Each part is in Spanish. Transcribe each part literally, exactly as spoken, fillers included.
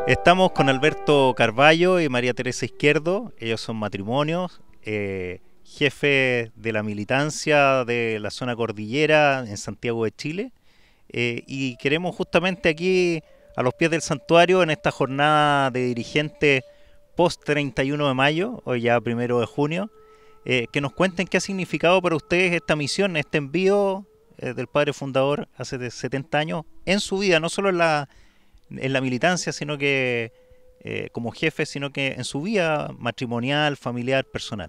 Estamos con Alberto Carballo y María Teresa Izquierdo. Ellos son matrimonios, eh, jefes de la militancia de la zona cordillera en Santiago de Chile. Eh, y queremos justamente aquí, a los pies del santuario, en esta jornada de dirigentes post treinta y uno de mayo, hoy ya primero de junio, eh, que nos cuenten qué ha significado para ustedes esta misión, este envío eh, del padre fundador hace setenta años en su vida, no solo en la en la militancia, sino que eh, como jefe, sino que en su vida matrimonial, familiar, personal.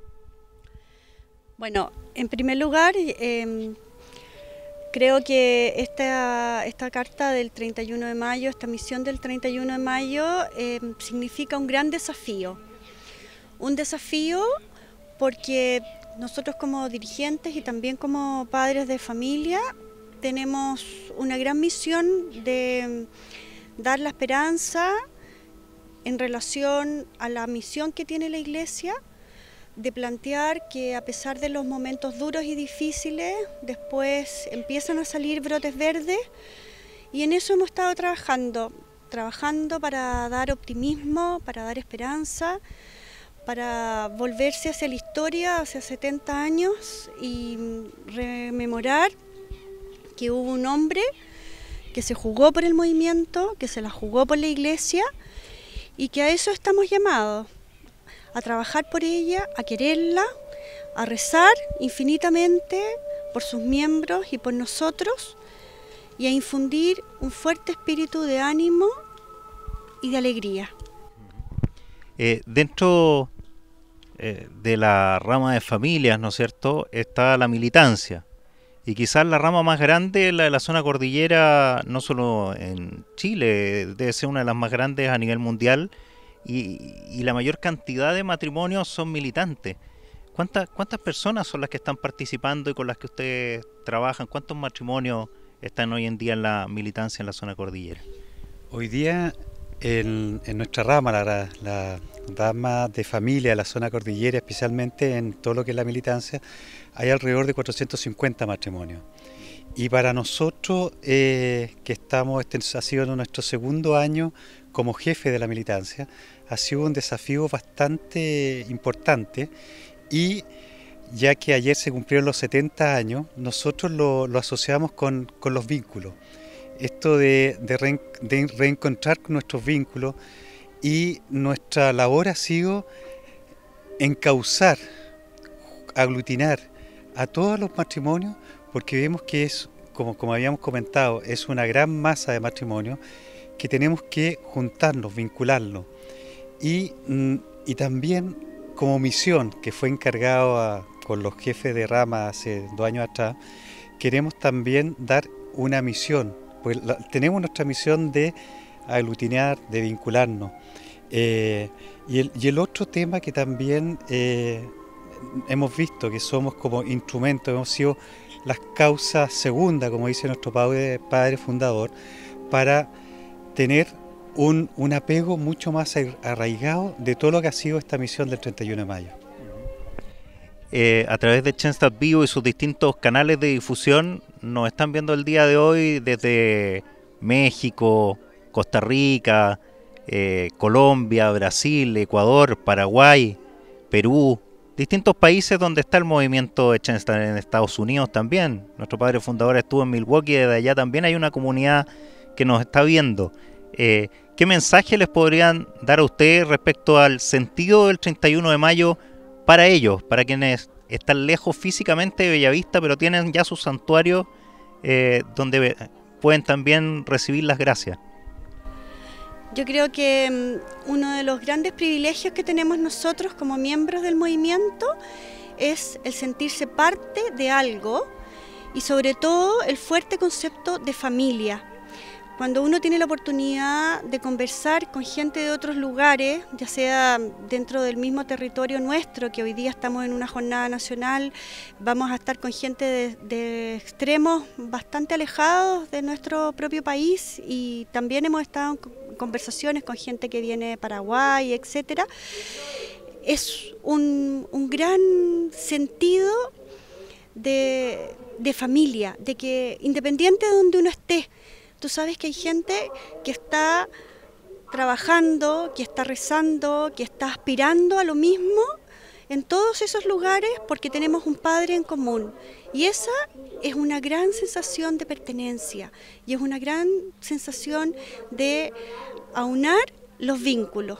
Bueno, en primer lugar, eh, creo que esta, esta carta del treinta y uno de mayo, esta misión del treinta y uno de mayo, eh, significa un gran desafío. Un desafío porque nosotros como dirigentes y también como padres de familia tenemos una gran misión de dar la esperanza en relación a la misión que tiene la Iglesia, de plantear que a pesar de los momentos duros y difíciles, después empiezan a salir brotes verdes, y en eso hemos estado trabajando, trabajando para dar optimismo, para dar esperanza, para volverse hacia la historia, hacia setenta años, y rememorar que hubo un hombre que se jugó por el movimiento, que se la jugó por la Iglesia, y que a eso estamos llamados, a trabajar por ella, a quererla, a rezar infinitamente por sus miembros y por nosotros, y a infundir un fuerte espíritu de ánimo y de alegría. Eh, dentro eh, de la rama de familias, ¿no es cierto?, está la militancia. Y quizás la rama más grande, la de la zona cordillera, no solo en Chile, debe ser una de las más grandes a nivel mundial, y, y la mayor cantidad de matrimonios son militantes. ¿Cuántas, ¿Cuántas personas son las que están participando y con las que ustedes trabajan? ¿Cuántos matrimonios están hoy en día en la militancia en la zona cordillera? Hoy día en, en nuestra rama, la, la rama de familia de la zona cordillera, especialmente en todo lo que es la militancia, hay alrededor de cuatrocientos cincuenta matrimonios. Y para nosotros, eh, que estamos, este ha sido nuestro segundo año como jefe de la militancia, ha sido un desafío bastante importante, y ya que ayer se cumplieron los setenta años, nosotros lo, lo asociamos con, con los vínculos. Esto de, de, re, de reencontrar con nuestros vínculos, y nuestra labor ha sido encauzar, aglutinar a todos los matrimonios, porque vemos que es, como, como habíamos comentado, es una gran masa de matrimonios que tenemos que juntarnos, vincularlos. Y, y también como misión que fue encargado a, con los jefes de rama hace dos años atrás, queremos también dar una misión, pues la, tenemos nuestra misión de aglutinar, de vincularnos. Eh, y, el, y el otro tema que también eh, hemos visto, que somos como instrumentos, hemos sido las causas segundas, como dice nuestro padre, padre fundador, para tener un, un apego mucho más arraigado de todo lo que ha sido esta misión del treinta y uno de mayo. Eh, a través de Chenstat Vivo y sus distintos canales de difusión, nos están viendo el día de hoy desde México, Costa Rica, eh, Colombia, Brasil, Ecuador, Paraguay, Perú, distintos países donde está el movimiento de Chenstat, en Estados Unidos también. Nuestro padre fundador estuvo en Milwaukee, desde allá también hay una comunidad que nos está viendo. Eh, ¿Qué mensaje les podrían dar a ustedes respecto al sentido del treinta y uno de mayo para ellos, para quienes están lejos físicamente de Bellavista, pero tienen ya sus santuarios eh, donde pueden también recibir las gracias? Yo creo que um, uno de los grandes privilegios que tenemos nosotros como miembros del movimiento es el sentirse parte de algo, y sobre todo el fuerte concepto de familia. Cuando uno tiene la oportunidad de conversar con gente de otros lugares, ya sea dentro del mismo territorio nuestro, que hoy día estamos en una jornada nacional, vamos a estar con gente de, de extremos bastante alejados de nuestro propio país, y también hemos estado en conversaciones con gente que viene de Paraguay, etcétera. Es un, un gran sentido de, de familia, de que independiente de donde uno esté, tú sabes que hay gente que está trabajando, que está rezando, que está aspirando a lo mismo en todos esos lugares porque tenemos un Padre en común. Y esa es una gran sensación de pertenencia y es una gran sensación de aunar los vínculos.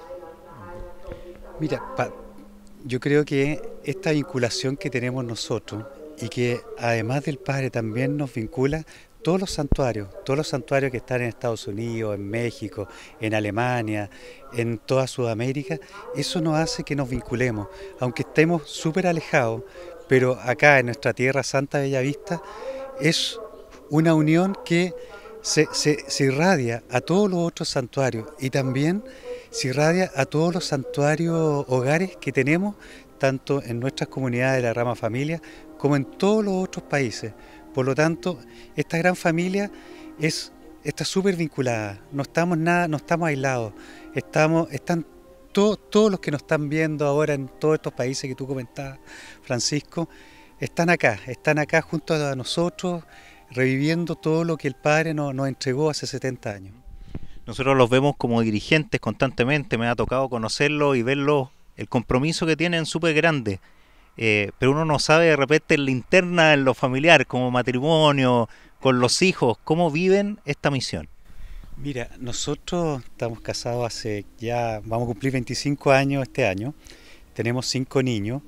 Mira, pa, yo creo que esta vinculación que tenemos nosotros y que además del Padre también nos vincula todos los santuarios, todos los santuarios que están en Estados Unidos, en México, en Alemania, en toda Sudamérica, eso nos hace que nos vinculemos, aunque estemos súper alejados, pero acá en nuestra tierra santa Bellavista es una unión que se, se, se irradia a todos los otros santuarios y también se irradia a todos los santuarios hogares que tenemos, tanto en nuestras comunidades de la rama familia como en todos los otros países. Por lo tanto, esta gran familia es, está súper vinculada, no estamos nada, no estamos aislados, estamos, están to, todos los que nos están viendo ahora en todos estos países que tú comentabas, Francisco, están acá, están acá junto a nosotros, reviviendo todo lo que el Padre nos, nos entregó hace setenta años. Nosotros los vemos como dirigentes constantemente, me ha tocado conocerlos y verlos, el compromiso que tienen súper grande. Eh, pero uno no sabe de repente en la interna, en lo familiar, como matrimonio, con los hijos, cómo viven esta misión. Mira, nosotros estamos casados hace ya, vamos a cumplir veinticinco años este año, tenemos cinco niños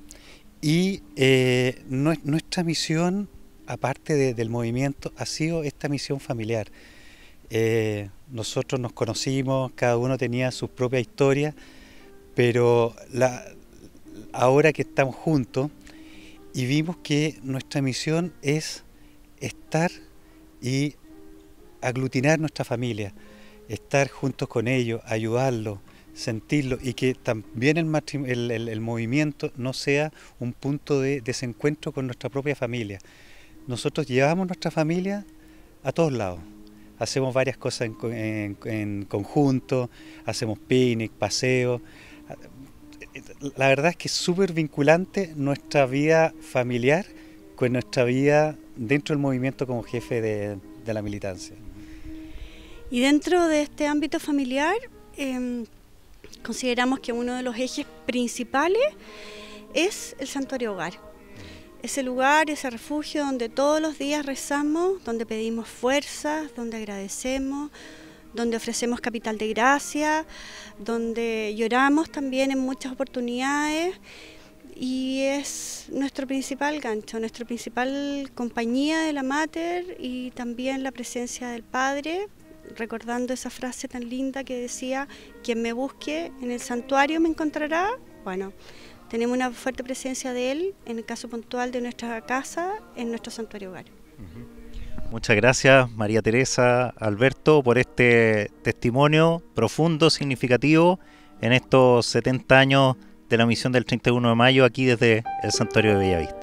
y eh, nuestra misión, aparte de, del movimiento, ha sido esta misión familiar. Eh, nosotros nos conocimos, cada uno tenía su propia historia, pero la... ahora que estamos juntos y vimos que nuestra misión es estar y aglutinar nuestra familia, estar juntos con ellos, ayudarlos, sentirlos y que también el, el, el, el movimiento no sea un punto de desencuentro con nuestra propia familia. Nosotros llevamos nuestra familia a todos lados, hacemos varias cosas en, en, en conjunto, hacemos picnic, paseos. La verdad es que es súper vinculante nuestra vida familiar con nuestra vida dentro del movimiento como jefe de, de la militancia. Y dentro de este ámbito familiar, eh, consideramos que uno de los ejes principales es el santuario hogar. Ese lugar, ese refugio donde todos los días rezamos, donde pedimos fuerzas, donde agradecemos, donde ofrecemos capital de gracia, donde lloramos también en muchas oportunidades y es nuestro principal gancho, nuestra principal compañía de la Mater y también la presencia del Padre, recordando esa frase tan linda que decía, quien me busque en el santuario me encontrará. Bueno, tenemos una fuerte presencia de Él, en el caso puntual de nuestra casa, en nuestro santuario hogar. Uh-huh. Muchas gracias María Teresa, Alberto, por este testimonio profundo, significativo en estos setenta años de la misión del treinta y uno de mayo aquí desde el Santuario de Bellavista.